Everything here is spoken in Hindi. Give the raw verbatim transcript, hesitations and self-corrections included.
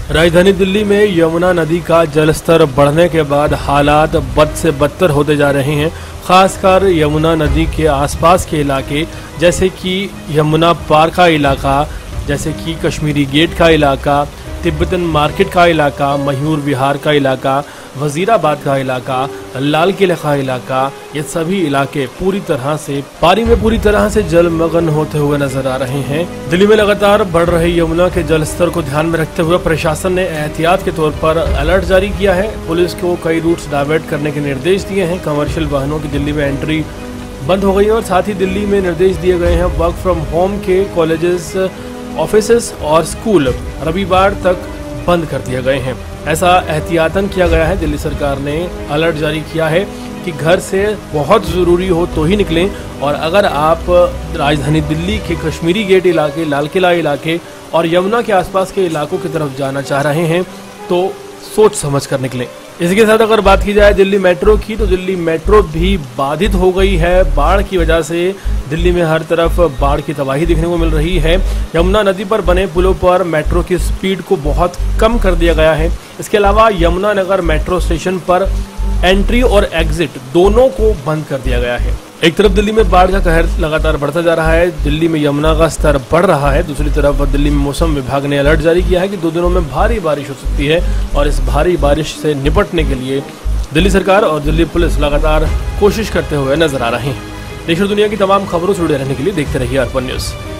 राजधानी दिल्ली में यमुना नदी का जलस्तर बढ़ने के बाद हालात बद से बदतर होते जा रहे हैं। खासकर यमुना नदी के आसपास के इलाके जैसे कि यमुना पार का इलाका, जैसे कि कश्मीरी गेट का इलाका, तिब्बतन मार्केट का इलाका, मयूर विहार का इलाका, वजीराबाद का इलाका, लाल किले का इलाका, ये सभी इलाके पूरी तरह से पानी में पूरी तरह से जलमग्न होते हुए नजर आ रहे हैं। दिल्ली में लगातार बढ़ रहे यमुना के जलस्तर को ध्यान में रखते हुए प्रशासन ने एहतियात के तौर पर अलर्ट जारी किया है। पुलिस को कई रूट्स डाइवर्ट करने के निर्देश दिए हैं। कमर्शियल वाहनों की दिल्ली में एंट्री बंद हो गई है और साथ ही दिल्ली में निर्देश दिए गए हैं वर्क फ्रॉम होम के कॉलेजेस, ऑफिसेस और स्कूल रविवार तक बंद कर दिए गए हैं। ऐसा एहतियातन किया गया है। दिल्ली सरकार ने अलर्ट जारी किया है कि घर से बहुत ज़रूरी हो तो ही निकलें, और अगर आप राजधानी दिल्ली के कश्मीरी गेट इलाके, लाल किला इलाके और यमुना के आसपास के इलाकों की तरफ जाना चाह रहे हैं तो सोच समझ कर निकलें। इसके साथ अगर बात की जाए दिल्ली मेट्रो की, तो दिल्ली मेट्रो भी बाधित हो गई है। बाढ़ की वजह से दिल्ली में हर तरफ बाढ़ की तबाही देखने को मिल रही है। यमुना नदी पर बने पुलों पर मेट्रो की स्पीड को बहुत कम कर दिया गया है। इसके अलावा यमुना नगर मेट्रो स्टेशन पर एंट्री और एग्जिट दोनों को बंद कर दिया गया है। एक तरफ दिल्ली में बाढ़ का कहर लगातार बढ़ता जा रहा है, दिल्ली में यमुना का स्तर बढ़ रहा है। दूसरी तरफ दिल्ली में मौसम विभाग ने अलर्ट जारी किया है कि दो दिनों में भारी बारिश हो सकती है, और इस भारी बारिश से निपटने के लिए दिल्ली सरकार और दिल्ली पुलिस लगातार कोशिश करते हुए नजर आ रहे हैं। देश और दुनिया की तमाम खबरों से जुड़े रहने के लिए देखते रहिए अर्पण न्यूज।